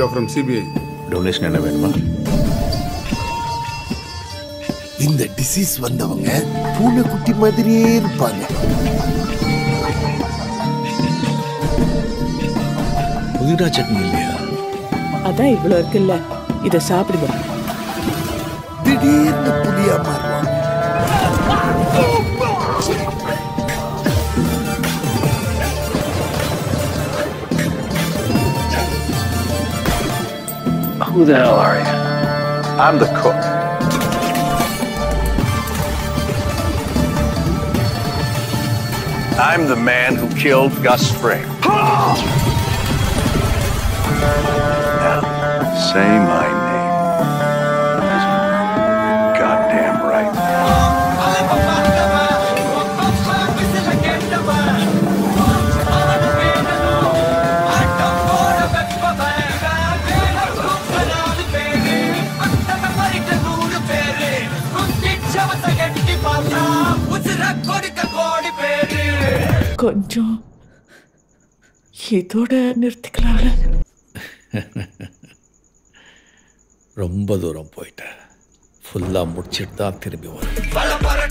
from CBI. Donation என்ன வேணுமா? இந்த டிசீஸ் வந்தவங்க பூனைக்குட்டி மாதிரியே இருப்பாங்க. புதினா சட்னி இல்லையா? அதான் இவ்வளவு இருக்குல்ல, இத சாப்பிடுங்க. திடீர்னு புலியா மாறுவாங்க. Who the hell are you? I'm the cook. I'm the man who killed Gus Spring. Now, say my name. Goddamn right. கொஞ்சம் இதோட நிறுத்திக்கலாம்ல. ரொம்ப தூரம் போயிட்டேன். ஃபுல்லாக முடிச்சிட்டு தான் திரும்பி வரும்.